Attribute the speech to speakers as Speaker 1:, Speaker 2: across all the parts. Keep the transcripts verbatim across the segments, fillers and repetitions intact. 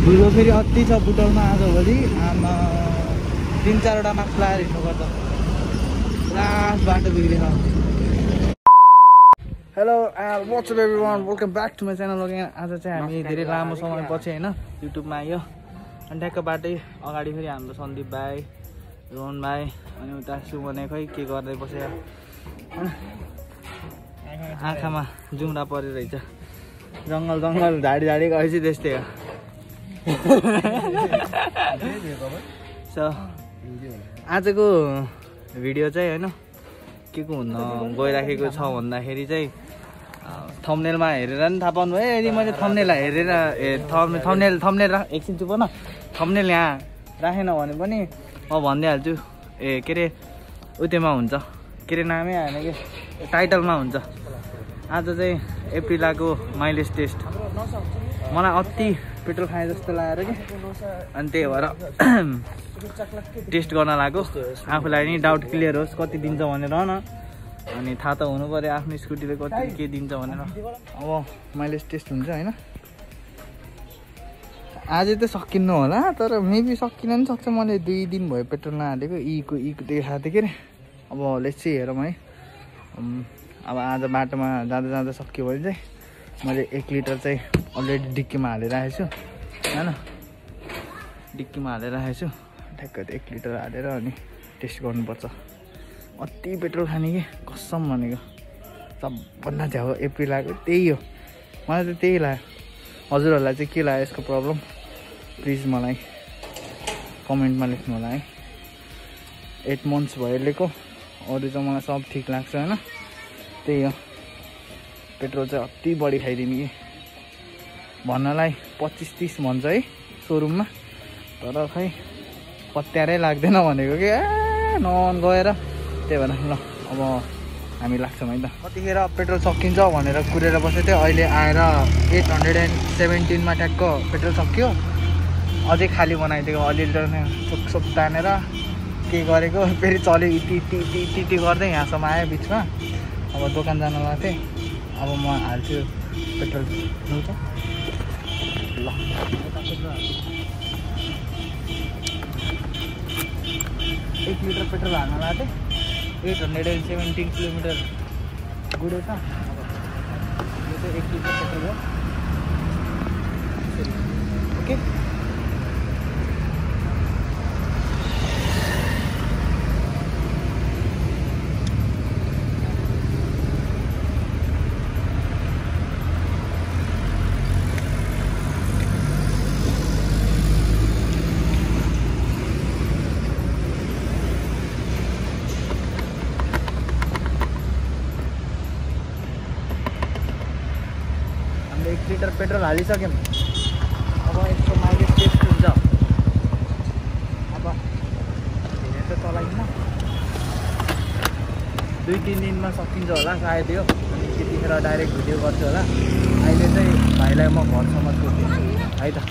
Speaker 1: धुलो फेरि अति छ बुटलमा आजभोलि आमा तीन चारवटा मास्क लगाएर हिँड्नुपर्छ पुरा बाटो बिग्रेछ hello what's up everyone welcome back to my channel again आज चाहिँ हामी धेरै लामो समयपछि होइन युट्युबमा आयो अनि ठ्याक्क बाटै अगाडि फेरि हाम्रो सन्दीप भाइ रोहन भाइ अनि उता सुमने खै के गर्दै बस्यो आँखामा जुम्रा परिरहेछ जङ्गल जङ्गल झाडी झाडी गएपछि त्यस्तै हो सो आजको भिडियो चाहिँ होइन के को हुन गइराखेको छ भन्दाखेरि चाहिँ थम्बनेलमा हेरेर नि थाहा पाउनु भयो यदि मैले थम्बनेल हेरेर ए थम्बनेल थम्बनेल राख एकछिन चुप न थम्बनेल यहाँ राखेन भने पनि म भनिदिइहाल्छु ए के अरे उत्योमा हुन्छ के अरे नामै आएन कि टाइटलमा हुन्छ आज चाहिँ एप्रिलाको माइलेज टेस्ट मलाई अति पेट्रोल खाए जस्तो लागेर कि अनि त्यही भएर टेस्ट गर्न लाग्यो आफूलाई नि डाउट क्लियर होस् कति दिन्छ भनेर न अनि थाहा त हुनु पर्यो आफ्नो स्कुटीले कति के दिन्छ भनेर अब माइलेज टेस्ट हुन्छ होइन आज त सकिन्न होला तर मेबी सकिन नि सक्छ मैले दुई दिन भयो पेट्रोल नहालेको इको इको देखाएको थिएँ के अरे अब लेट्स सी हेरौँ है अब आज बाटोमा जाँदा जाँदा सक्यो भने चाहिँ मैले एक लिटर चाहिँ अलरेडी डिक्कीमा हालेर राखेको छु होइन डिक्कीमा हालेर राखेको छु ठ्याक्क एक लिटर हालेर अनि टेस्ट गर्नुपर्छ अति पेट्रोल खाने कि कसम भनेको सबभन्दा झ्याउ एप्रिलाको त्यही हो मलाई त त्यही लाग्यो हजुरहरूलाई चाहिँ के लाग्यो यसको प्रब्लम प्लिज मलाई कमेन्टमा लेख्नु होला है एट मन्थ्स भयो लिएको अरू चाहिँ मलाई सब ठिक लाग्छ होइन त्यही हो पेट्रोल चाहिँ अति बढी खाइदिने कि भन्नलाई पच्चिस तिस भन्छ है सोरुममा तर खै पत्यारै लाग्दैन भनेको कि ए नन गएर त्यही भएर ल अब हामी लाग्छौँ है त कतिखेर पेट्रोल सकिन्छ भनेर कुरेर बसेको थियो अहिले आएर एट हन्ड्रेड एन्ड सेभेन्टिनमा ट्याक्क पेट्रोल सक्यो अझै खाली बनाइदिएको अलिअलि सोक सोक तानेर के गरेको फेरि चल्यो इति इति इति इति इति गर्दै यहाँसम्म आयो बिचमा अब दोकान जान गएको थिएँ अब म हाल्छु पेट्रोल हुन्छ ल एक लिटर पेट्रोल हाल्न लाग्यो eight hundred and seventeen kilometre गुड्यो त यो चाहिँ एक लिटर पेट्रोल हो ओके एक लिटर पेट्रोल हालिसक्यौँ अब यसको माइलेज टेस्ट हुन्छ अब धेरै त चलाइन्न दुई तिन दिनमा सकिन्छ होला सायद यो अनि त्यतिखेर डाइरेक्ट भिडियो गर्छु होला अहिले चाहिँ भाइलाई म घरसम्म छोड्दिन्छु है त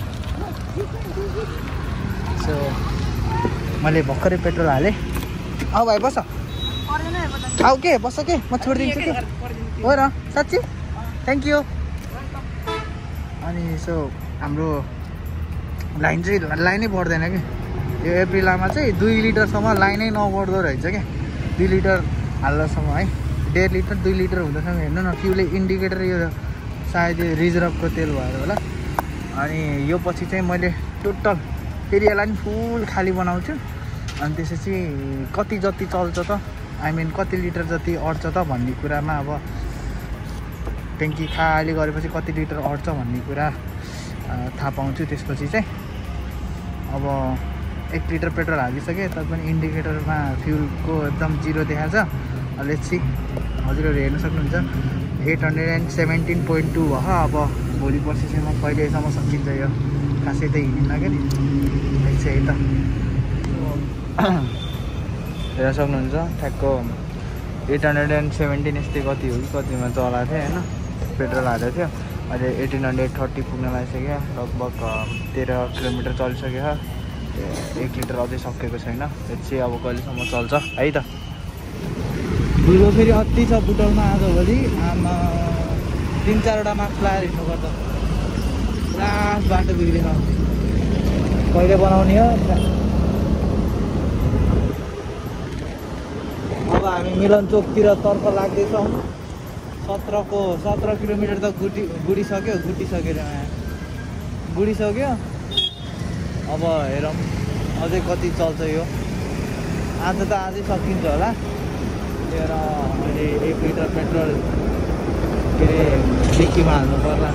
Speaker 1: सो मैले भर्खरै पेट्रोल हालेँ औ भाइ बस आऊ के बस के म छोडिदिन्छु कि हो र साँच्ची थ्याङ्क यू अनि सो हाम्रो लाइन चाहिँ लाइनै बढ्दैन कि यो एप्रिलामा चाहिँ दुई लिटरसम्म लाइनै नबढ्दो रहेछ क्या दुई लिटर हाल्दासम्म है डेढ लिटर दुई लिटर हुँदासम्म हेर्नु न फ्युलले इन्डिकेटर यो सायद यो रिजर्भको तेल भएर होला अनि यो पछि चाहिँ मैले टोटल फेरि यसलाई नि फुल खाली बनाउँछु अनि त्यसपछि कति जति चल्छ त आई मिन कति लिटर जति अट्छ त भन्ने कुरामा अब ट्याङ्की खाली गरेपछि कति लिटर अट्छ भन्ने कुरा थाहा पाउँछु त्यसपछि चाहिँ अब एक लिटर पेट्रोल हालिसकेँ तर पनि इन्डिकेटरमा फ्युलको एकदम जिरो देखाएको छ लेट्स सी हजुरहरू हेर्न सक्नुहुन्छ eight hundred and seventeen point two भयो अब भोलि पर्सिसम्म कहिलेसम्म सकिन्छ यो खासै त हिँडिन्न क्या नि है त हेर्न सक्नुहुन्छ ठ्याक्क एट हन्ड्रेड एन्ड सेभेन्टिन यस्तै कति हो कि कतिमा चलाएको थिएँ होइन पेट्रोल हालेको थियो अहिले एटिन हन्ड्रेड थर्टी पुग्न लागिसक्यो लगभग तेह्र किलोमिटर चलिसक्यो एक लिटर अझै सकेको छैन चाहिँ अब कहिलेसम्म चल्छ है त धुलो फेरि अति छ बुटलमा आजभोलि आमा तीन चारवटा मास्क लगाएर हिँड्नुपर्छ पुरा बाटो बिग्रेछ कहिले बनाउने हो? अब हामी मिलन चोकतिर तर्फ लाग्दैछौँ। सत्रको सत्र किलोमिटर त गुटी गुडिसक्यो गुटिसक्यो रे माया गुडिसक्यो। अब हेरौँ अझै कति चल्छ यो। आज त आजै सकिन्छ होला। लिएर अहिले एक लिटर पेट्रोल के अरे डिक्कीमा हाल्नु पर्ला।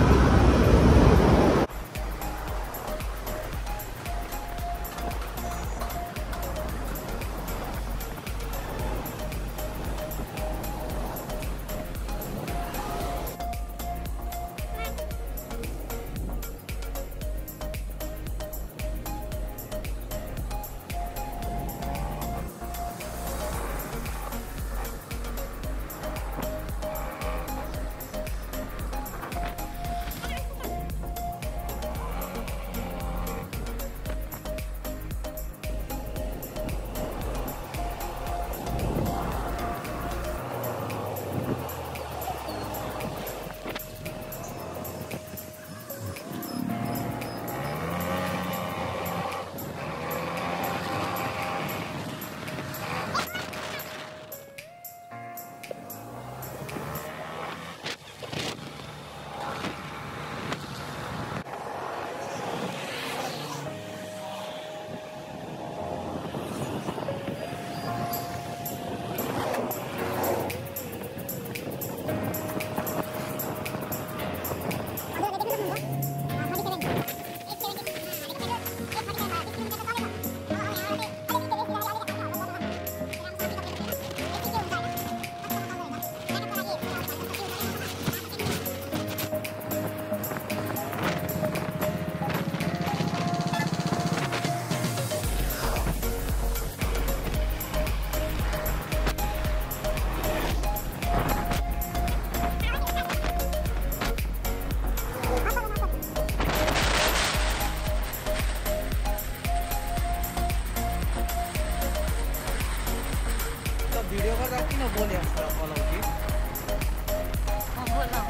Speaker 1: भिडियो गर्दा किन बोले जस्तो बोलाउँथी? बोला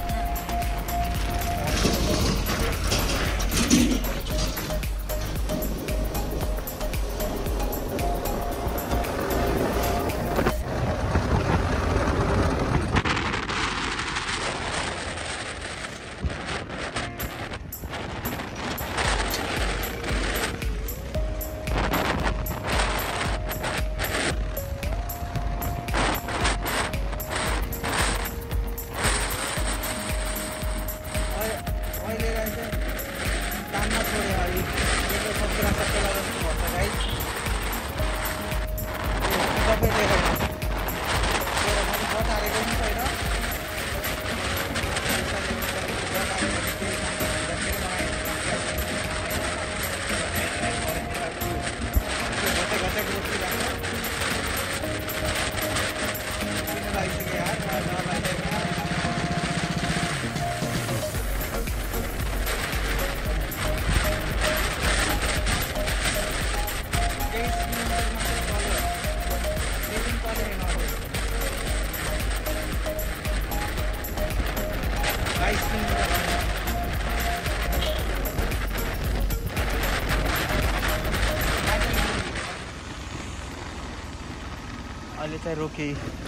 Speaker 1: अहिले चाहिँ रोके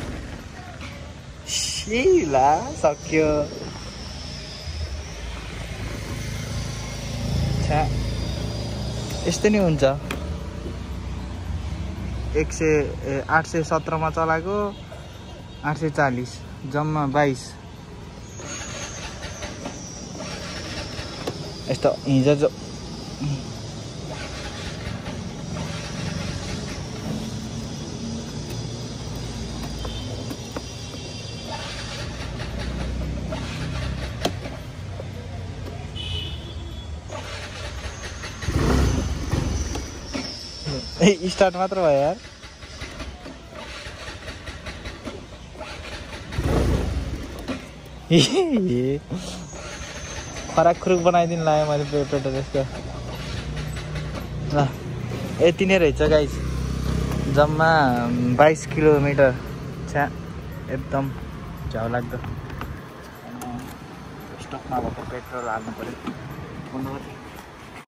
Speaker 1: शिला सक्यो। छा यस्तै नै हुन्छ। एक सय आठ सय सत्रमा चलाएको आठ सय चालिस जम्मा बाइस। यस्तो हिजो जो स्टार्ट मात्र भयो यार। खराक खुरुक बनाइदिनु लाग्यो मैले पेट्रोल यसको। ल यति नै रहेछ गाइस, जम्मा बाइस किलोमिटर। छ्या एकदम झ्याउ लाग्दो। स्टकमा भएको पेट्रोल हाल्नु पर्यो।